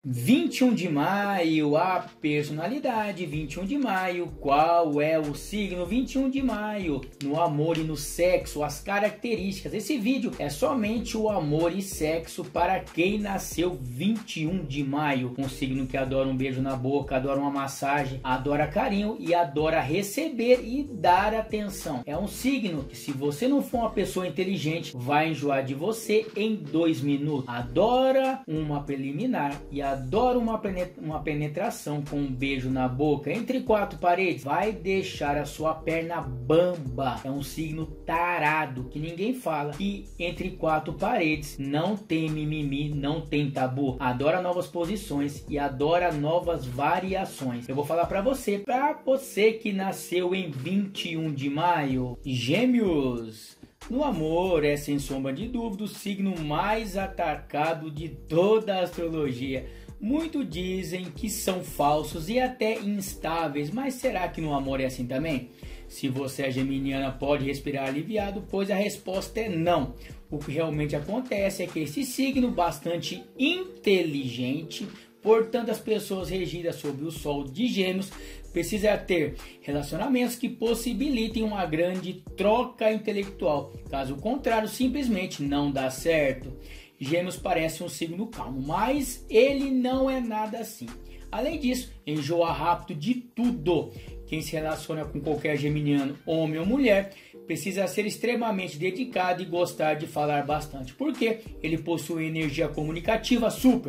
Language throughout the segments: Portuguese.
21 de maio, a personalidade. 21 de maio, qual é o signo? 21 de maio, no amor e no sexo, as características. Esse vídeo é somente o amor e sexo para quem nasceu 21 de maio. Um signo que adora um beijo na boca, adora uma massagem, adora carinho e adora receber e dar atenção. É um signo que, se você não for uma pessoa inteligente, vai enjoar de você em 2 minutos. Adora uma preliminar e adora uma penetração com um beijo na boca entre 4 paredes. Vai deixar a sua perna bamba. É um signo tarado que ninguém fala. Que entre 4 paredes não tem mimimi, não tem tabu. Adora novas posições e adora novas variações. Eu vou falar para você que nasceu em 21 de maio. Gêmeos. No amor, é sem sombra de dúvida o signo mais atacado de toda a astrologia. Muitos dizem que são falsos e até instáveis, mas será que no amor é assim também? Se você é geminiana, pode respirar aliviado, pois a resposta é não. O que realmente acontece é que esse signo bastante inteligente, portanto as pessoas regidas sob o sol de Gêmeos precisa ter relacionamentos que possibilitem uma grande troca intelectual. Caso contrário, simplesmente não dá certo. Gêmeos parece um signo calmo, mas ele não é nada assim. Além disso, enjoa rápido de tudo. Quem se relaciona com qualquer geminiano, homem ou mulher, precisa ser extremamente dedicado e gostar de falar bastante, porque ele possui energia comunicativa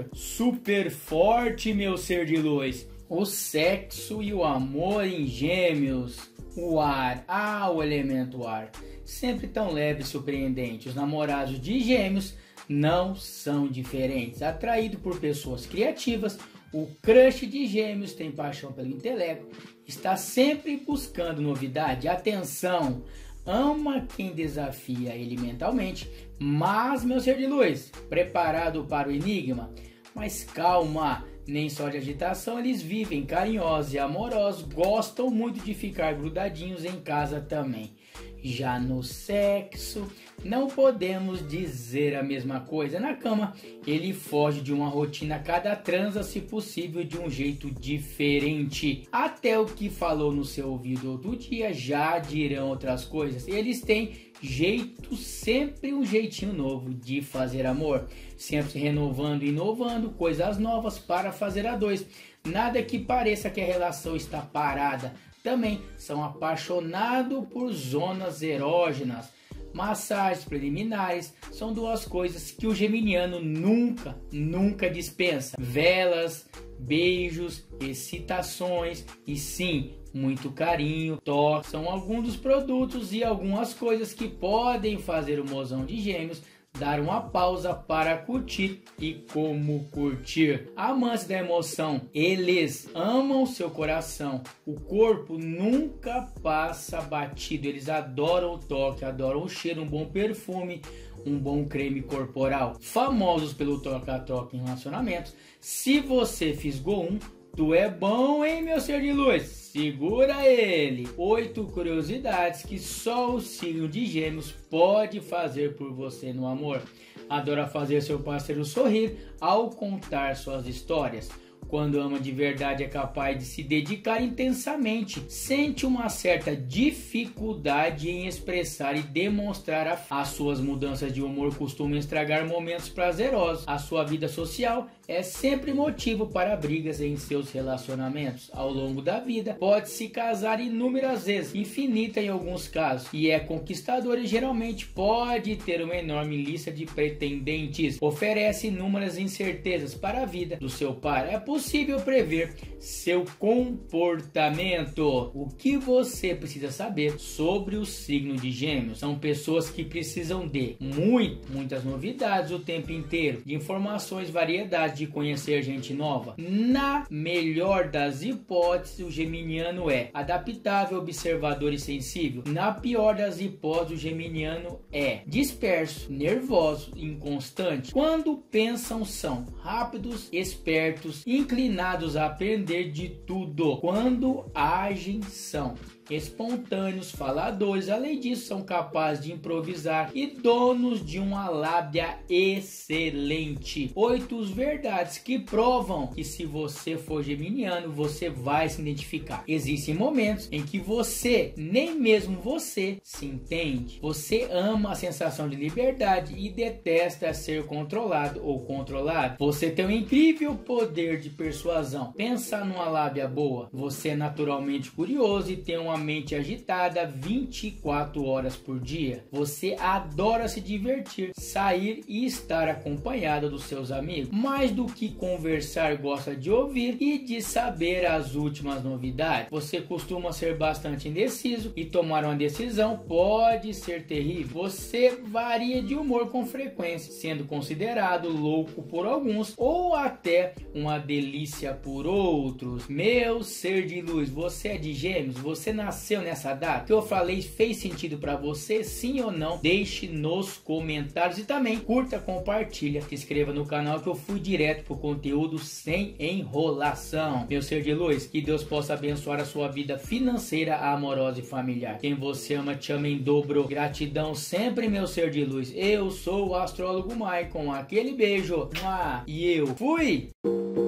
super forte, meu ser de luz. O sexo e o amor em Gêmeos. O ar, o elemento ar, sempre tão leve e surpreendente. Os namorados de Gêmeos não são diferentes. Atraído por pessoas criativas, o crush de Gêmeos tem paixão pelo intelecto, está sempre buscando novidade, atenção, ama quem desafia ele mentalmente. Mas, meu ser de luz, preparado para o enigma? Mas calma, nem só de agitação eles vivem, carinhosos e amorosos, gostam muito de ficar grudadinhos em casa também. Já no sexo, não podemos dizer a mesma coisa. Na cama, ele foge de uma rotina, cada transa, se possível, de um jeito diferente. Até o que falou no seu ouvido outro dia, já dirão outras coisas. Eles têm jeito, sempre um jeitinho novo de fazer amor. Sempre se renovando e inovando, coisas novas para fazer a dois. Nada que pareça que a relação está parada. Também são apaixonados por zonas erógenas. Massagens preliminares são duas coisas que o geminiano nunca dispensa. Velas, beijos, excitações e sim, muito carinho, toque. São alguns dos produtos e algumas coisas que podem fazer o mozão de Gêmeos dar uma pausa para curtir. E como curtir? Amantes da emoção, eles amam seu coração. O corpo nunca passa batido. Eles adoram o toque, adoram o cheiro, um bom perfume, um bom creme corporal. Famosos pelo troca-troca em relacionamentos. Se você fisgou tu é bom, hein, meu ser de luz? Segura ele! 8 curiosidades que só o signo de Gêmeos pode fazer por você no amor. Adora fazer seu parceiro sorrir ao contar suas histórias. Quando ama de verdade, é capaz de se dedicar intensamente. Sente uma certa dificuldade em expressar e demonstrar as suas mudanças de humor costumam estragar momentos prazerosos. A sua vida social é sempre motivo para brigas em seus relacionamentos. Ao longo da vida, pode se casar inúmeras vezes, infinita em alguns casos, e é conquistador e geralmente pode ter uma enorme lista de pretendentes. Oferece inúmeras incertezas para a vida do seu par. É possível prever seu comportamento. O que você precisa saber sobre o signo de Gêmeos? São pessoas que precisam de muitas novidades o tempo inteiro, de informações, variedades, de conhecer gente nova. Na melhor das hipóteses, o geminiano é adaptável, observador e sensível. Na pior das hipóteses, o geminiano é disperso, nervoso, inconstante. Quando pensam, são rápidos, espertos, inclinados a aprender de tudo. Quando agem, são espontâneos, faladores. Além disso, são capazes de improvisar e donos de uma lábia excelente. 8 verdades que provam que se você for geminiano, você vai se identificar. Existem momentos em que você, nem mesmo você, se entende. Você ama a sensação de liberdade e detesta ser controlado ou controlado. Você tem um incrível poder de persuasão. Pensa numa lábia boa. Você é naturalmente curioso e tem uma mente agitada 24 horas por dia. Você adora se divertir, sair e estar acompanhado dos seus amigos. Mais do que conversar, gosta de ouvir e de saber as últimas novidades. Você costuma ser bastante indeciso e tomar uma decisão pode ser terrível. Você varia de humor com frequência, sendo considerado louco por alguns ou até uma delícia por outros. Meu ser de luz, você é de Gêmeos? Você nasceu nessa data? O que eu falei fez sentido para você? Sim ou não? Deixe nos comentários e também curta, compartilha, se inscreva no canal que eu fui direto pro conteúdo sem enrolação. Meu ser de luz, que Deus possa abençoar a sua vida financeira, amorosa e familiar. Quem você ama te ama em dobro. Gratidão sempre, meu ser de luz. Eu sou o astrólogo Maicon. Aquele beijo. E eu fui!